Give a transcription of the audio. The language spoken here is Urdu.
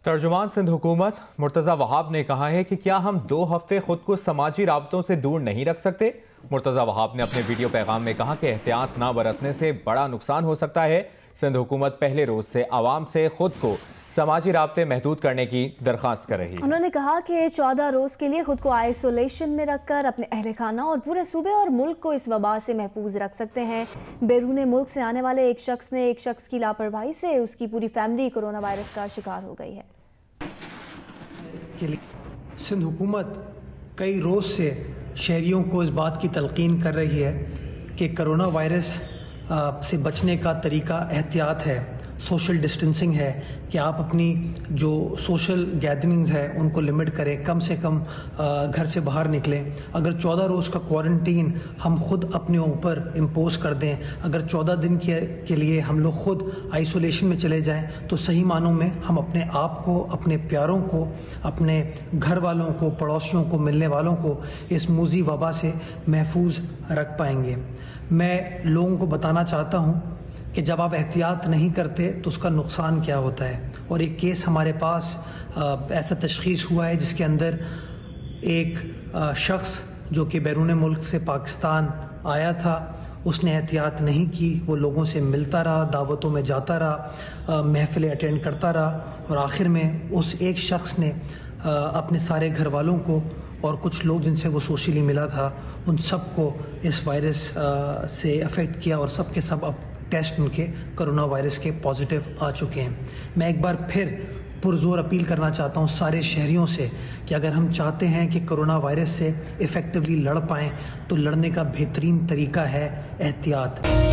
ترجمان سندھ حکومت مرتضی وہاب نے کہا ہے کہ کیا ہم 2 ہفتے خود کو سماجی رابطوں سے دور نہیں رکھ سکتے؟ مرتضی وہاب نے اپنے ویڈیو پیغام میں کہا کہ احتیاط نہ برتنے سے بڑا نقصان ہو سکتا ہے۔ سندھ حکومت پہلے روز سے عوام سے خود کو سماجی رابطے محدود کرنے کی درخواست کر رہی ہے۔ انہوں نے کہا کہ 14 روز کے لیے خود کو آئسولیشن میں رکھ کر اپنے اہل خانہ اور پورے صوبے اور ملک کو اس وبا سے محفوظ رکھ سکتے ہیں۔ بیرون ملک سے آنے والے ایک شخص کی لاپرواہی سے اس کی پوری فیملی کورونا وائرس کا شکار ہو گئی ہے۔ سندھ حکومت کئی روز سے شہریوں کو اس بات کی تلقین کر رہی ہے کہ کرونا وائرس سے بچنے کا طریقہ احتیاط ہے، سوشل ڈسٹنسنگ ہے، کہ آپ اپنی جو سوشل گیدرنگز ہے ان کو لمٹ کریں، کم سے کم گھر سے باہر نکلیں۔ اگر 14 روز کا کوارنٹین ہم خود اپنے اوپر امپوز کر دیں، اگر 14 دن کے لیے ہم لوگ خود آئسولیشن میں چلے جائیں تو صحیح معنوں میں ہم اپنے آپ کو، اپنے پیاروں کو، اپنے گھر والوں کو، پڑوسیوں کو، ملنے والوں کو اس موذی وبا سے محفوظ رکھ پائیں گے۔ میں لوگوں کو بتانا چاہتا ہوں کہ جب آپ احتیاط نہیں کرتے تو اس کا نقصان کیا ہوتا ہے، اور ایک کیس ہمارے پاس ایسا تشخیص ہوا ہے جس کے اندر ایک شخص جو کہ بیرون ملک سے پاکستان آیا تھا، اس نے احتیاط نہیں کی، وہ لوگوں سے ملتا رہا، دعوتوں میں جاتا رہا، محفلیں اٹینڈ کرتا رہا، اور آخر میں اس ایک شخص نے اپنے سارے گھر والوں کو اور کچھ لوگ جن سے وہ سوشلی ملا تھا ان سب کو اس وائرس سے افیکٹ کیا، اور سب کے سب اب ٹیسٹ ان کے کرونا وائرس کے پازیٹیو آ چکے ہیں۔ میں ایک بار پھر پرزور اپیل کرنا چاہتا ہوں سارے شہریوں سے کہ اگر ہم چاہتے ہیں کہ کرونا وائرس سے ایفیکٹولی لڑ پائیں تو لڑنے کا بہترین طریقہ ہے احتیاط۔